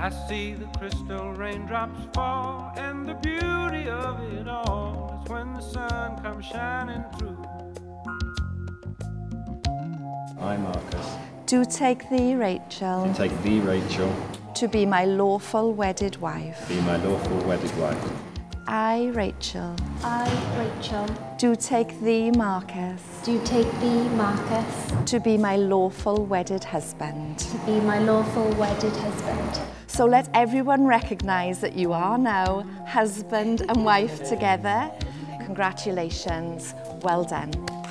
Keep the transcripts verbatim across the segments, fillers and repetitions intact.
I see the crystal raindrops fall, and the beauty of it all is when the sun comes shining through. I, Marcus, do take thee, Rachel, do take thee, Rachel, to be my lawful wedded wife. be my lawful wedded wife. I, Rachel, I, Rachel, do take thee, Marcus, do take thee, Marcus, to be my lawful wedded husband. to be my lawful wedded husband. So let everyone recognise that you are now husband and wife together. Congratulations, well done.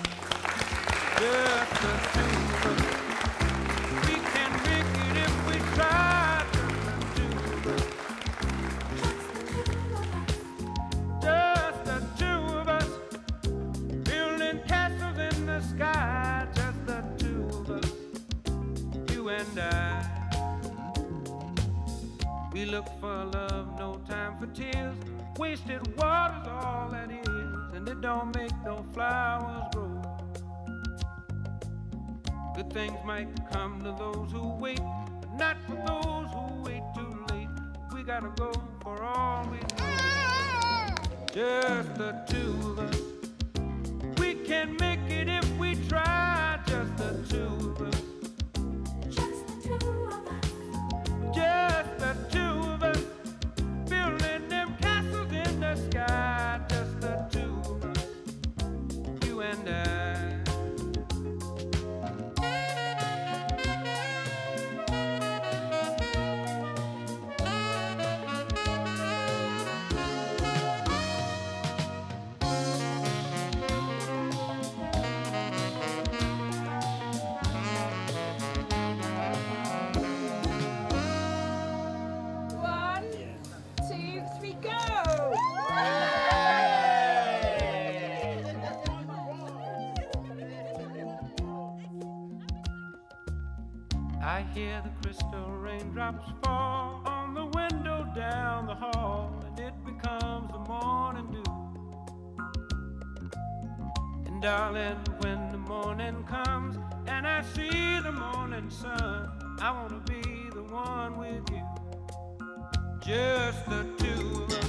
Just the two of us. We can make it if we try. Just the two of us. Just the two of us. Building castles in the sky. Just the two of us. You and I. We look for love, no time for tears. Wasted water's all that is, and it don't make no flowers grow. Good things might come to those who wait, but not for those who wait too late. We gotta go for all we know. Just the two of us. We can make it if we try. Just the two of us. Just the two of us. Just the two of us. Building them castles in the sky. Just the two of us. You and I. I hear the crystal raindrops fall on the window down the hall, and it becomes the morning dew. And darling, when the morning comes and I see the morning sun, I want to be the one with you. Just the two of us.